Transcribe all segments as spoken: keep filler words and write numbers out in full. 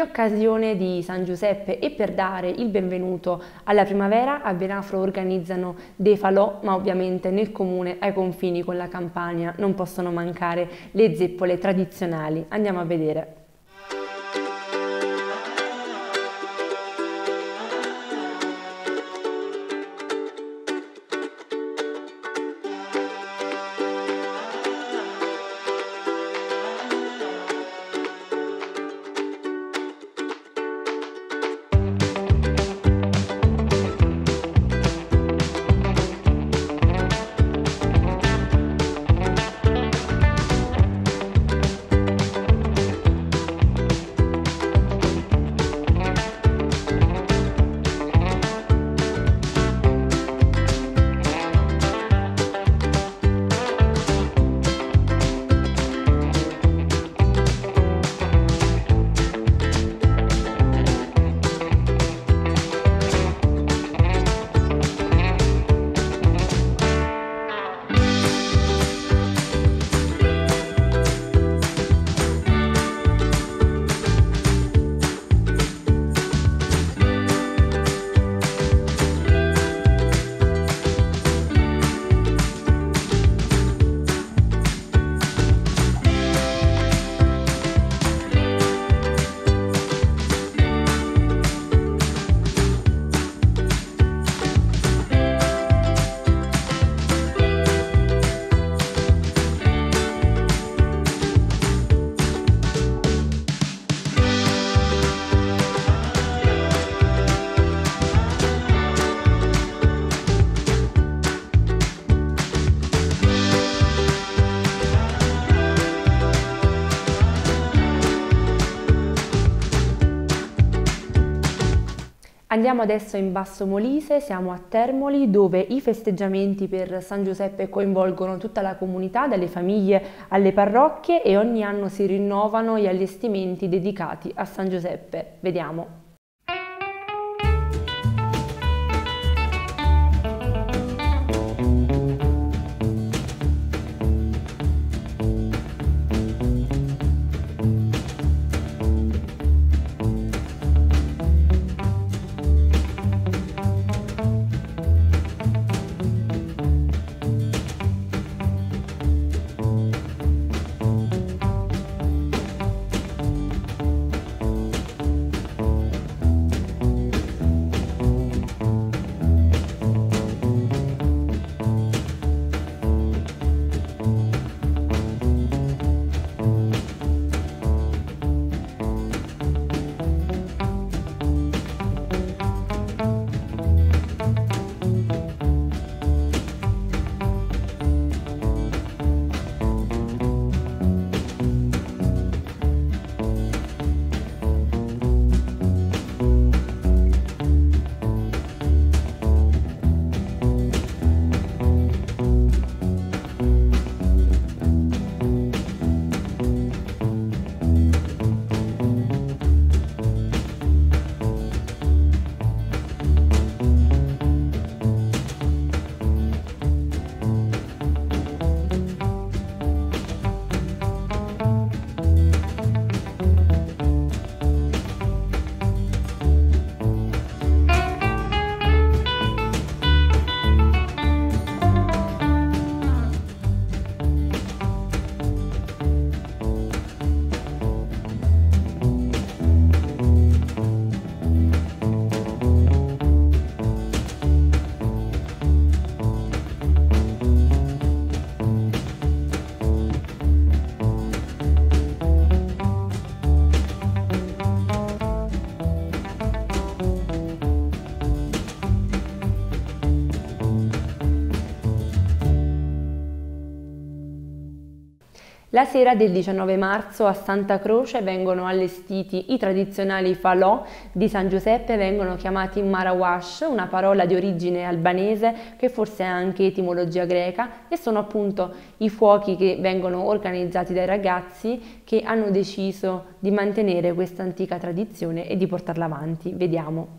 occasione di San Giuseppe e per dare il benvenuto alla primavera, a Venafro organizzano dei falò, ma ovviamente nel comune ai confini con la Campania non possono mancare le zeppole tradizionali. Andiamo a vedere. Andiamo adesso in Basso Molise, siamo a Termoli, dove i festeggiamenti per San Giuseppe coinvolgono tutta la comunità, dalle famiglie alle parrocchie, e ogni anno si rinnovano gli allestimenti dedicati a San Giuseppe. Vediamo. La sera del diciannove marzo a Santa Croce vengono allestiti i tradizionali falò di San Giuseppe, vengono chiamati marawash, una parola di origine albanese che forse ha anche etimologia greca, e sono appunto i fuochi che vengono organizzati dai ragazzi che hanno deciso di mantenere questa antica tradizione e di portarla avanti. Vediamo.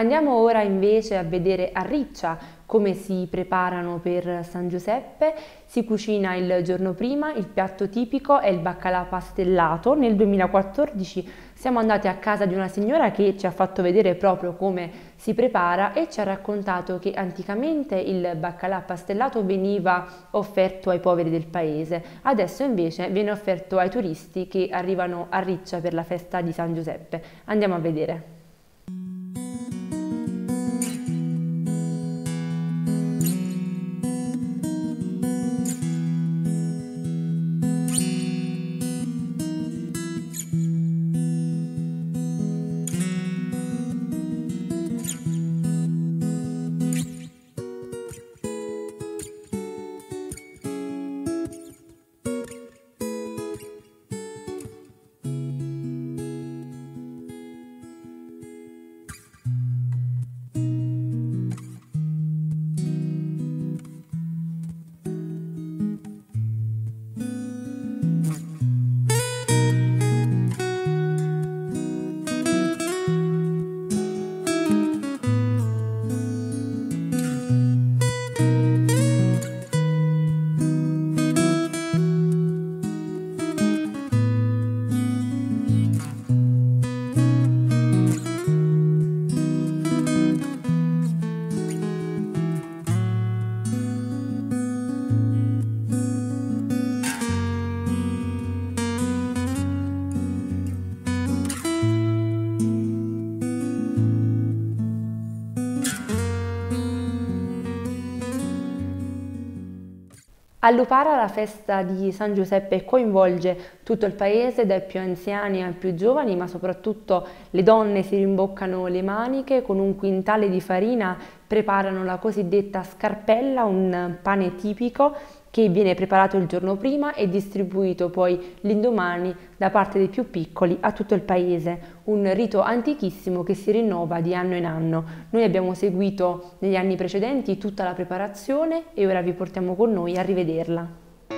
Andiamo ora invece a vedere a Riccia come si preparano per San Giuseppe. Si cucina il giorno prima, il piatto tipico è il baccalà pastellato. Nel duemilaquattordici siamo andati a casa di una signora che ci ha fatto vedere proprio come si prepara e ci ha raccontato che anticamente il baccalà pastellato veniva offerto ai poveri del paese, adesso invece viene offerto ai turisti che arrivano a Riccia per la festa di San Giuseppe. Andiamo a vedere. A Lupara la festa di San Giuseppe coinvolge tutto il paese, dai più anziani ai più giovani, ma soprattutto le donne si rimboccano le maniche, con un quintale di farina preparano la cosiddetta scarpella, un pane tipico che viene preparato il giorno prima e distribuito poi l'indomani da parte dei più piccoli a tutto il paese, un rito antichissimo che si rinnova di anno in anno. Noi abbiamo seguito negli anni precedenti tutta la preparazione e ora vi portiamo con noi a rivederla.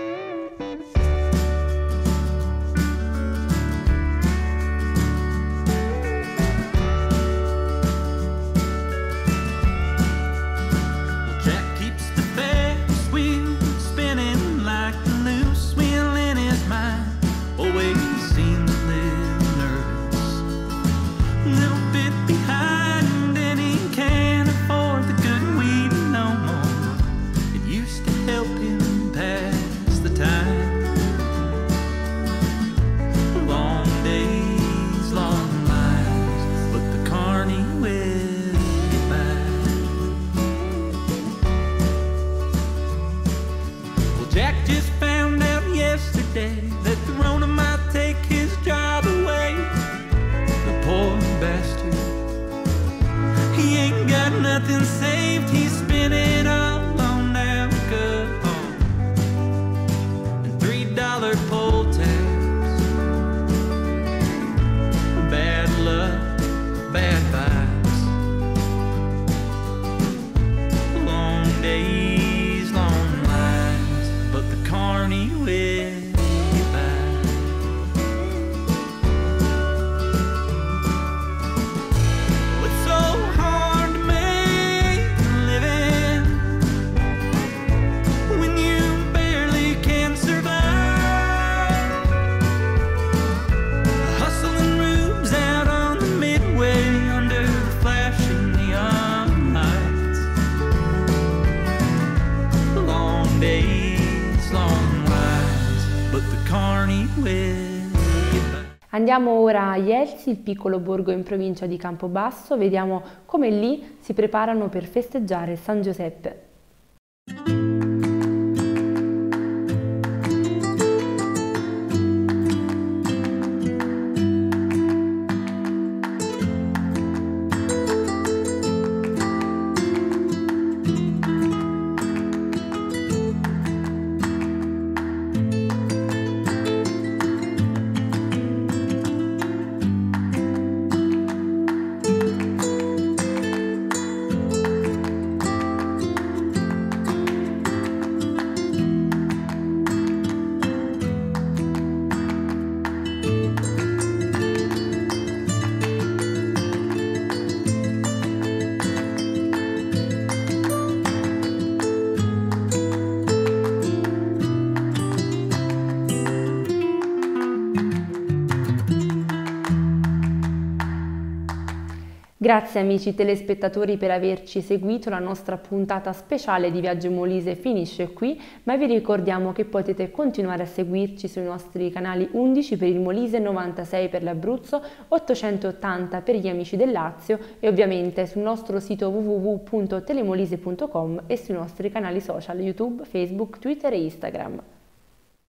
That the Rona might take his job away. The poor bastard, he ain't got nothing saved. He spent it all on alcohol and three dollar pull tabs. Bad luck, bad vibes. Long days, long lines, but the carny will. Andiamo ora a Jelsi, il piccolo borgo in provincia di Campobasso, vediamo come lì si preparano per festeggiare San Giuseppe. Grazie amici telespettatori per averci seguito, la nostra puntata speciale di Viaggio Molise finisce qui, ma vi ricordiamo che potete continuare a seguirci sui nostri canali undici per il Molise, novantasei per l'Abruzzo, ottocentottanta per gli amici del Lazio e ovviamente sul nostro sito w w w punto telemolise punto com e sui nostri canali social YouTube, Facebook, Twitter e Instagram.